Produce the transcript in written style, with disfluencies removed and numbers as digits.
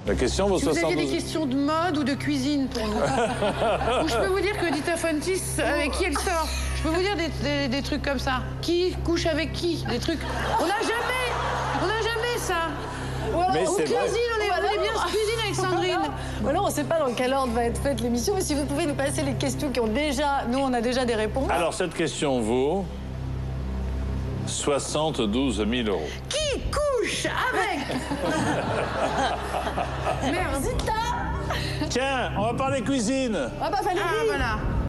La question vaut Si vous aviez 72 des questions de mode ou de cuisine pour nous. Ou je peux vous dire que Dita Fontis, avec qui elle sort. Je peux vous dire des trucs comme ça. Qui couche avec qui? Des trucs. On n'a jamais ça. Voilà, Mais On c'est vrai. cuisine, on est bien se cuisine avec Sandrine. Voilà, on ne sait pas dans quel ordre va être faite l'émission, mais si vous pouvez nous passer les questions qui ont déjà... Nous, on a déjà des réponses. Alors, cette question vaut 72 000 €. Qui couche avec? Merde. Zita. Tiens, on va parler cuisine. Ah bah Valérie. Ah, voilà.